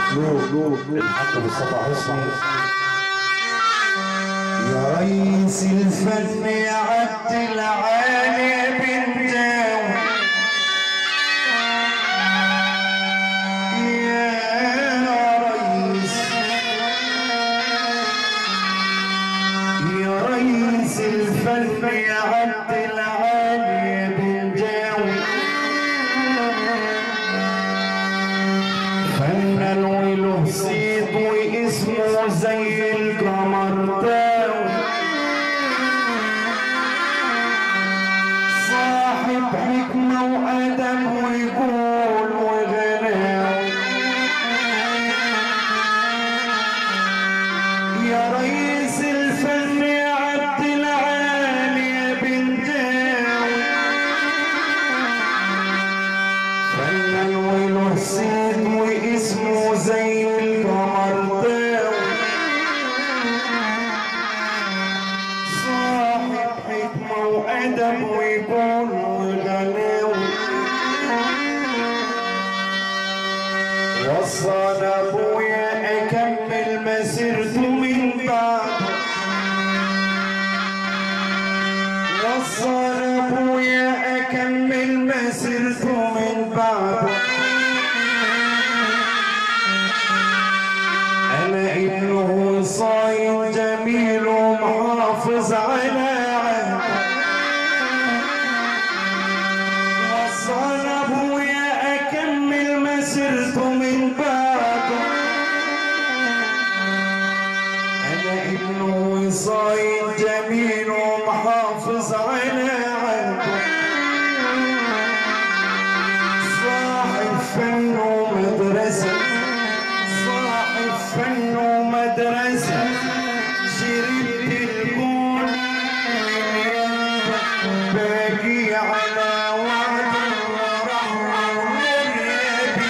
الحق مصطفى حسني. يا ريس الفن يا عبد العالي بن جاوي، يا ريس الفن يا عبد العالي بن جاوي، فنان وله صيت واسمه زي القمر داوي، صاحب حكمة وأدب ويقول وغناوي. يا ريس الفن يا عبد العالي بن جاوي، فنان وله صيت واسمه زي القمر داوي، صاحب حكمة وأدب ويقول وغناوي. وصل أبويا أكمل مسيرته من بعد، وصل أبويا أكمل مسيرته من بعد. أنا ابنه صايد جميل ومحافظ على عهده، وصل أبويا أكمل مسيرته من بعده. أنا ابنه صايد جميل ومحافظ على عهده، صاحب فن ومدرسة، صاحب فن ومدرسة. شربت الكون باقي على وعد ورحمة ونبي.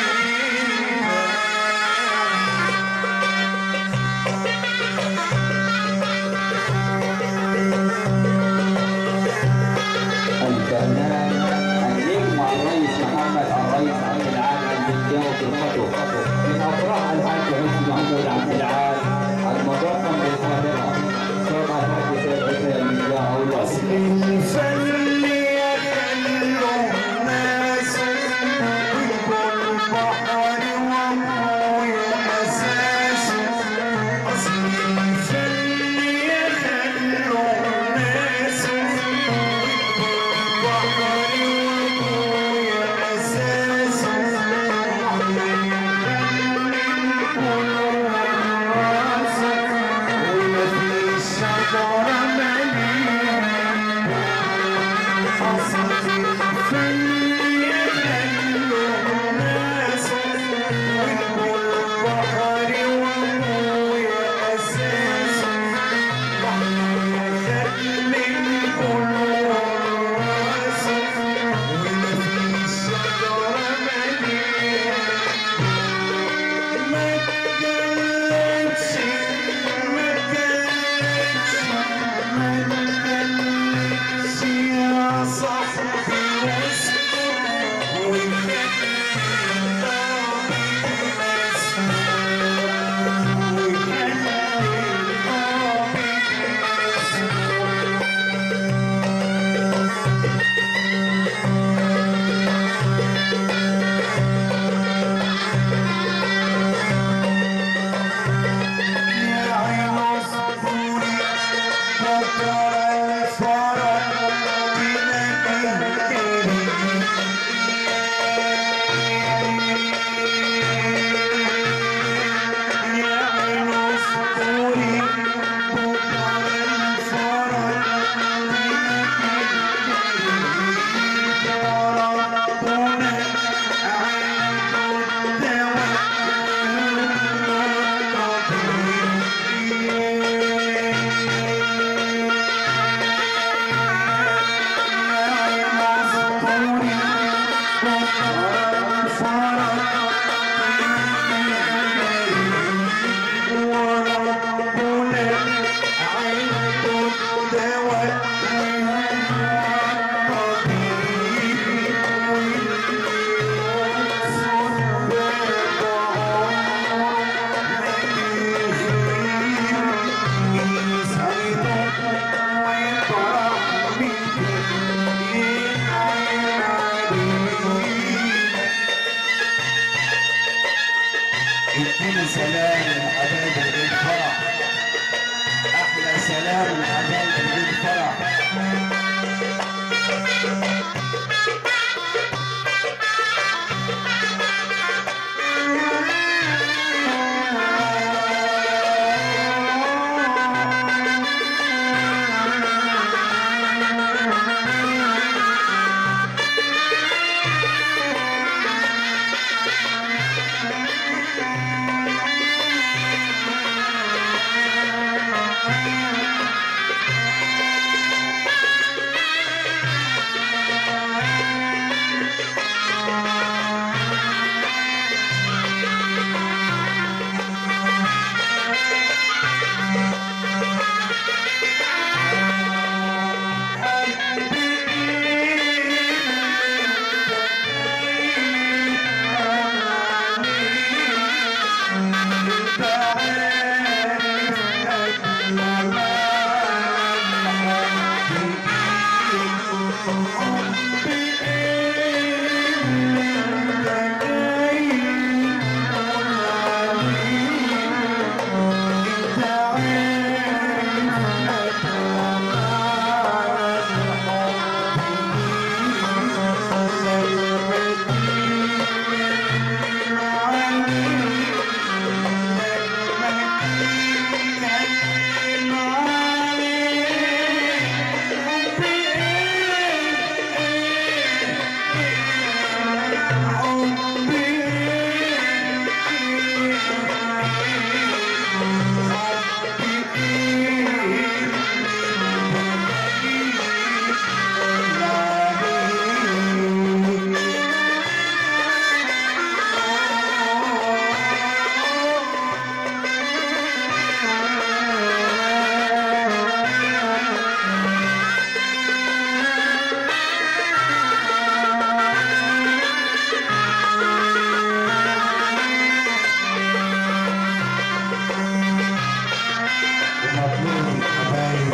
الحبايب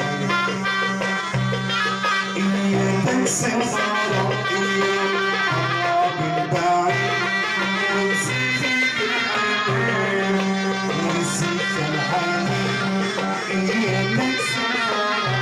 إياك سفارة إياك البعيد ونسيت الحنين ونسيت الحنين إياك سفارة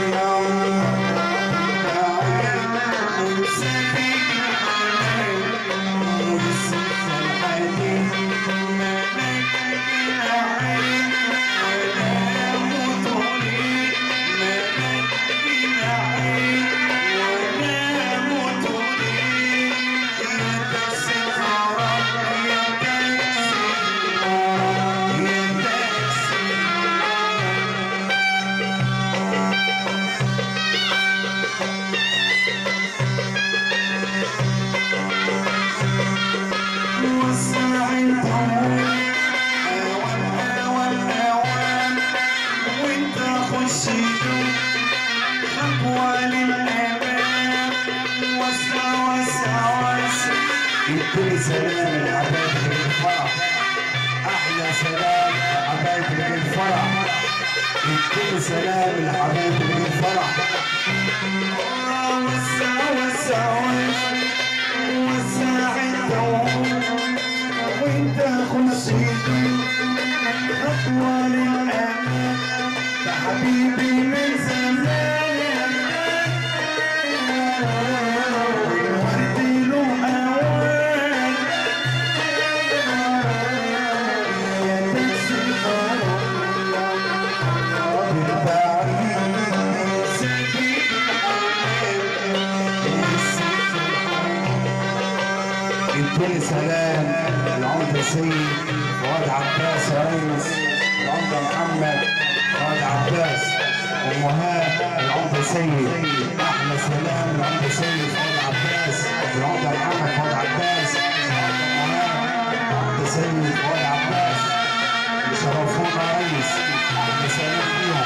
البعيد ونسيت الحنين ونسيت الحنين مالك العين ولا مطولي مالك العين ولا مطولي يا تسفارة يا تسفارة يا وسع الطول اوان اوان اوان وانت خشيته خطوة للامام وسع وسع وسع ادوني سلام الحبايب اللي بالفرح احلى سلام الحبايب اللي بالفرح ادوني سلام الحبايب اللي بالفرح وسع وسع وسع الطول وانت خشيته خطوة للأمام ده حبيبي من زمان والورد له أوان يا تسفارة بالبعيد سكين ادوني سلام العمدة سيد فؤاد عباس يا ريس العمدة محمد فؤاد عباس ومهاب العمدة سيد احلى سلام العمدة سيد فؤاد عباس العمدة محمد فؤاد عباس العمدة مهاب العمدة سيد فؤاد عباس يشرفونا يا ريس احلى سلام ليهم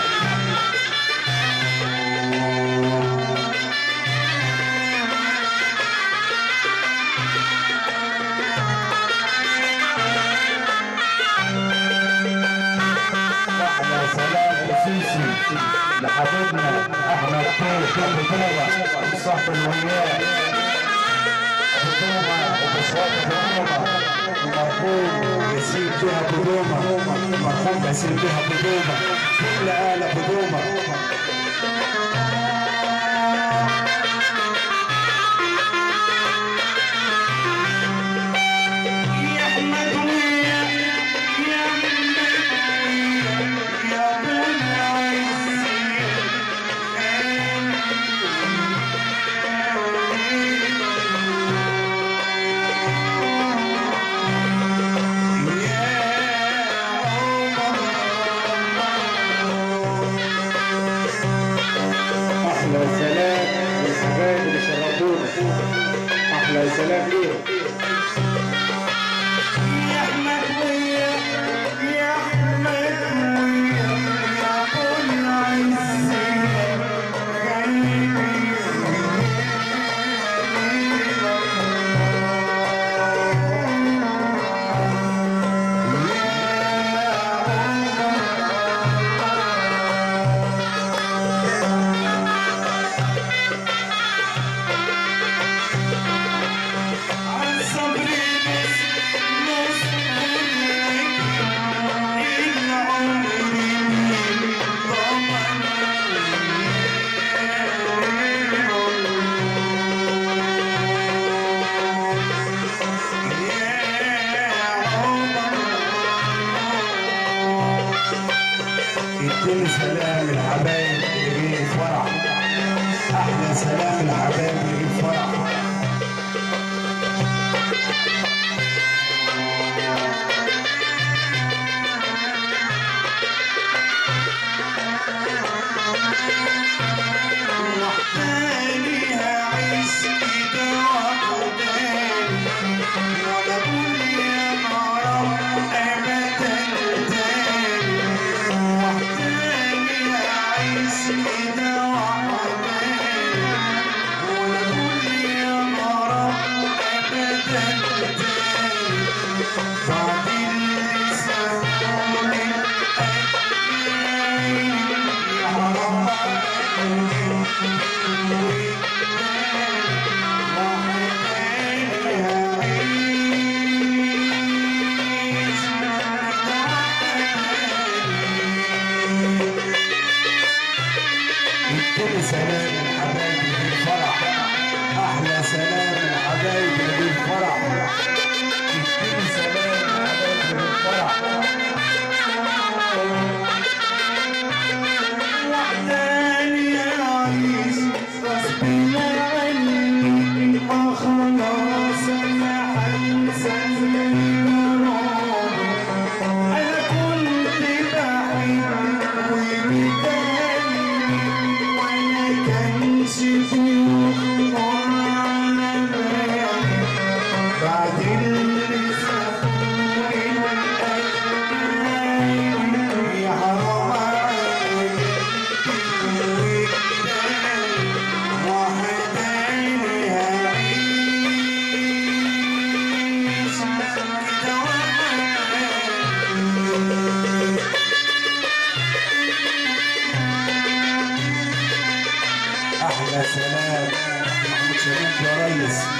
سلام خصوصي لحبيبنا احمد طيب بطوبه صاحب الولايات بطوبه وبصوات بطوبه ومرحوم ياسين بها بطوبه مرحوم ياسين بها بطوبه كل آلة بطوبه احلى سلام للحبايب اللي شرفونا احلى سلام ليهم يا احمد ويا يا احمد ويا يا ابو العز ادوني سلام الحبايب اللي جايين الفرح احلى سلام الحبايب اللي جايين الفرح وحداني هعيش كده وحداني ولا اقول يا مرام ابدا تاني وحداني هعيش كده وحداني ولا اقول يا مرام ابدا تاني بعد اللي سابوني سلام الحبايب في الفرح، احلى سلام الحبايب في الفرح، اديني سلام الحبايب في الفرح. وحداني اعيش غصب عني، ما خلاص انا حنسى المرار. انا كنت بحبك وبداني وانا كانش في خطر على بالي، بعد اللي سابوني يا حرام عليك وحداني هعيش كده احلى سلام محمود شريف يا ريس.